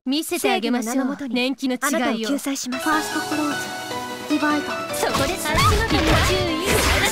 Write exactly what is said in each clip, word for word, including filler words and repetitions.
見せてあげましょう。年季の違いを救済します。ファーストクローズディバイド。 そこで足のびに注意。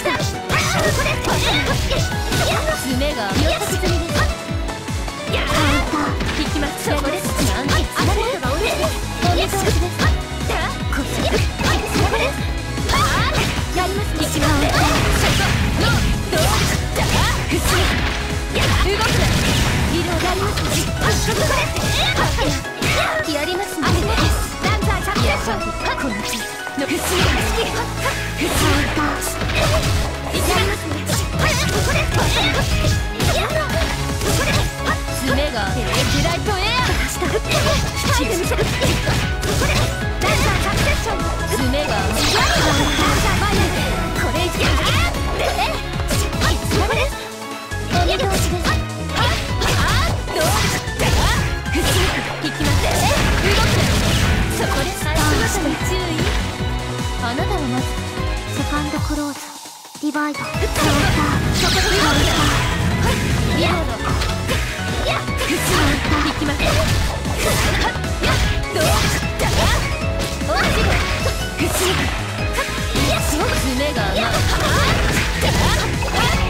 爪が4つ積みです。 カウンター引きます。そこです。なんてつなげるお見通しです。こっちそこです。やります。引きます。そこのどうだふす動くな。色をやります。そこです。やりますね。ランザーキャプテッション。この木のふすぎは好き。ふすぎカウンターやりますね。ここです。爪がエグライトエア下振って引いてみせる。ここでランザーキャプテッション。爪がランザー前へこれ以上えそこですお見通しです。あっどうだふすぎ引きます。動くな。そこです。足元に注意。あなたはまずセカンドクローズディバイド。カウンターそこでカウンターリアード引きます。どうだおしごふすぎ爪がまだ